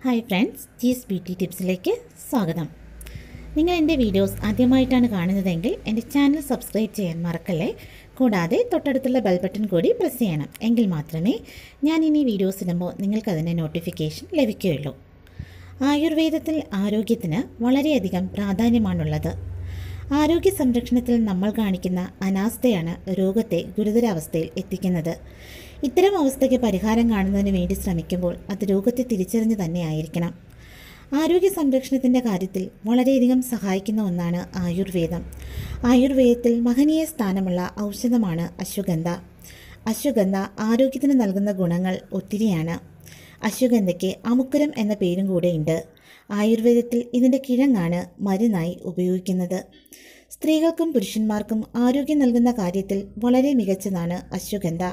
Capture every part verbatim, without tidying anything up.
Hi friends, Jees beauty ടിപ്സിലേക്ക് സ്വാഗതം. നിങ്ങൾ എൻ്റെ വീഡിയോസ് ആദ്യമായിട്ടാണ് കാണുന്നതെങ്കിൽ എൻ്റെ ചാനൽ സബ്സ്ക്രൈബ് ചെയ്യാൻ മറക്കല്ലേ. കൂടാതെ തൊട്ടടുത്തുള്ള ബെൽ ബട്ടൺ കൂടി പ്രസ് ചെയ്യണം. എങ്കിൽ മാത്രമേ ഞാൻ ഇനി വീഡിയോസ് ഇടുമ്പോൾ നിങ്ങൾക്കതിൻ്റെ നോട്ടിഫിക്കേഷൻ ലഭിക്കുകയുള്ളൂ. ആയുർവേദത്തിൽ ആരോഗ്യത്തിന് വളരെയധികം പ്രാധാന്യമാണുള്ളത്. ആരോഗ്യ സംരക്ഷണത്തിൽ നമ്മൾ കാണിക്കുന്ന അനാസ്ഥയാണ് രോഗത്തെ ഗുരുതരാവസ്ഥയിൽ എത്തിക്കുന്നത്. ഇത്തരം അവസ്ഥയ്ക്ക് പരിഹാരം കാണുന്നതിന് വേണ്ടി ശ്രമിക്കുമ്പോൾ അത് രോഗത്തെ തിരിച്ചറിഞ്ഞ് തന്നെ ആയിരിക്കണം. ആരോഗ്യ സംരക്ഷണത്തിൻ്റെ കാര്യത്തിൽ വളരെയധികം സഹായിക്കുന്ന ഒന്നാണ് ആയുർവേദം. ആയുർവേദത്തിൽ മഹനീയ സ്ഥാനമുള്ള ഔഷധമാണ് അശ്വഗന്ധ. അശ്വഗന്ധ ആരോഗ്യത്തിന് നൽകുന്ന ഗുണങ്ങൾ ഒത്തിരിയാണ്. അശ്വഗന്ധയ്ക്ക് അമുക്കുരം എന്ന പേരും കൂടെയുണ്ട്. ആയുർവേദത്തിൽ ഇതിൻ്റെ കിഴങ്ങാണ് മരുന്നായി ഉപയോഗിക്കുന്നത്. സ്ത്രീകൾക്കും പുരുഷന്മാർക്കും ആരോഗ്യം നൽകുന്ന കാര്യത്തിൽ വളരെ മികച്ചതാണ് അശ്വഗന്ധ.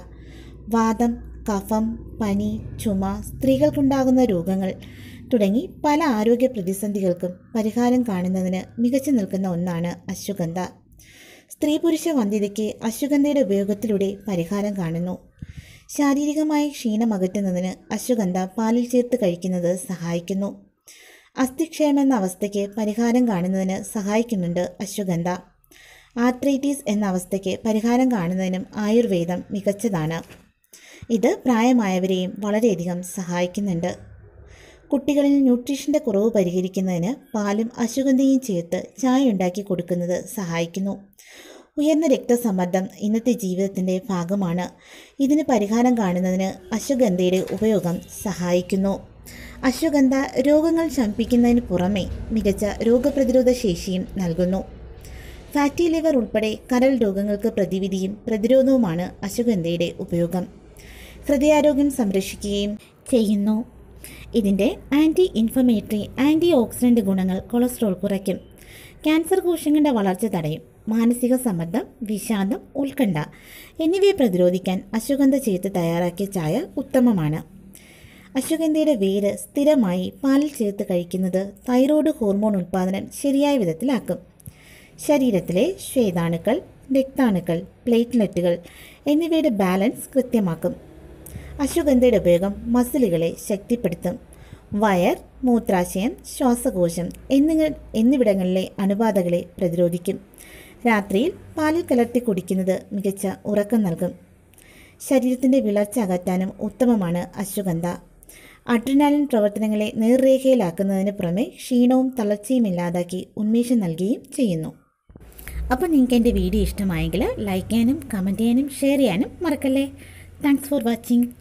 വാതം, കഫം, പനി, ചുമ, സ്ത്രീകൾക്കുണ്ടാകുന്ന രോഗങ്ങൾ തുടങ്ങി പല ആരോഗ്യ പ്രതിസന്ധികൾക്കും പരിഹാരം കാണുന്നതിന് മികച്ചു നിൽക്കുന്ന ഒന്നാണ് അശ്വഗന്ധ. സ്ത്രീ പുരുഷ വന്ധ്യതയ്ക്ക് അശ്വഗന്ധയുടെ ഉപയോഗത്തിലൂടെ പരിഹാരം കാണുന്നു. ശാരീരികമായി ക്ഷീണം അകറ്റുന്നതിന് അശ്വഗന്ധ പാലിൽ ചേർത്ത് കഴിക്കുന്നത് സഹായിക്കുന്നു. അസ്ഥിക്ഷയം എന്ന അവസ്ഥയ്ക്ക് പരിഹാരം കാണുന്നതിന് സഹായിക്കുന്നുണ്ട് അശ്വഗന്ധ. ആർത്രൈറ്റിസ് എന്ന അവസ്ഥയ്ക്ക് പരിഹാരം കാണുന്നതിനും ആയുർവേദം മികച്ചതാണ്. ഇത് പ്രായമായവരെയും വളരെയധികം സഹായിക്കുന്നുണ്ട്. കുട്ടികളിൽ ന്യൂട്രീഷൻ്റെ കുറവ് പരിഹരിക്കുന്നതിന് പാലും അശ്വഗന്ധയും ചേർത്ത് ചായ ഉണ്ടാക്കി കൊടുക്കുന്നത് സഹായിക്കുന്നു. ഉയർന്ന രക്തസമ്മർദ്ദം ഇന്നത്തെ ജീവിതത്തിൻ്റെ ഭാഗമാണ്. ഇതിന് പരിഹാരം കാണുന്നതിന് അശ്വഗന്ധയുടെ ഉപയോഗം സഹായിക്കുന്നു. അശ്വഗന്ധ രോഗങ്ങൾ ശമിപ്പിക്കുന്നതിന് പുറമെ മികച്ച രോഗപ്രതിരോധ ശേഷിയും നൽകുന്നു. ഫാറ്റി ലിവർ ഉൾപ്പെടെ കരൾ രോഗങ്ങൾക്ക് പ്രതിവിധിയും പ്രതിരോധവുമാണ് അശ്വഗന്ധയുടെ ഉപയോഗം. ഹൃദയാരോഗ്യം സംരക്ഷിക്കുകയും ചെയ്യുന്നു. ഇതിൻ്റെ ആൻറ്റി ഇൻഫ്ലമേറ്ററി, ആൻറ്റി ഓക്സിഡൻ്റ് ഗുണങ്ങൾ കൊളസ്ട്രോൾ കുറയ്ക്കും. ക്യാൻസർ കോശങ്ങളുടെ വളർച്ച തടയും. മാനസിക സമ്മർദ്ദം, വിഷാദം, ഉത്കണ്ഠ എന്നിവയെ പ്രതിരോധിക്കാൻ അശ്വഗന്ധ ചേർത്ത് തയ്യാറാക്കിയ ചായ ഉത്തമമാണ്. അശ്വഗന്ധയുടെ വേര് സ്ഥിരമായി പാലിൽ ചേർത്ത് കഴിക്കുന്നത് തൈറോയ്ഡ് ഹോർമോൺ ഉൽപ്പാദനം ശരിയായ വിധത്തിലാക്കും. ശരീരത്തിലെ ശ്വേതാണുക്കൾ, രക്താണുക്കൾ, പ്ലേറ്റ്ലെറ്റുകൾ എന്നിവയുടെ ബാലൻസ് കൃത്യമാക്കും. അശ്വഗന്ധയുടെ ഉപയോഗം മസിലുകളെ ശക്തിപ്പെടുത്തും. വയർ, മൂത്രാശയം, ശ്വാസകോശം എന്നിവ എന്നിവിടങ്ങളിലെ അണുബാധകളെ പ്രതിരോധിക്കും. രാത്രിയിൽ പാലിൽ കലർത്തി കുടിക്കുന്നത് മികച്ച ഉറക്കം നൽകും. ശരീരത്തിൻ്റെ വിളർച്ച അകറ്റാനും ഉത്തമമാണ് അശ്വഗന്ധ. അഡ്രിനാലിൻ പ്രവർത്തനങ്ങളെ നേർരേഖയിലാക്കുന്നതിന് പുറമെ ക്ഷീണവും തളർച്ചയും ഇല്ലാതാക്കി ഉന്മേഷം നൽകുകയും ചെയ്യുന്നു. അപ്പോൾ നിങ്ങൾക്ക് എൻ്റെ വീഡിയോ ഇഷ്ടമായെങ്കിൽ ലൈക്ക് ചെയ്യാനും കമൻറ്റ് ചെയ്യാനും ഷെയർ ചെയ്യാനും മറക്കല്ലേ. Thanks for watching.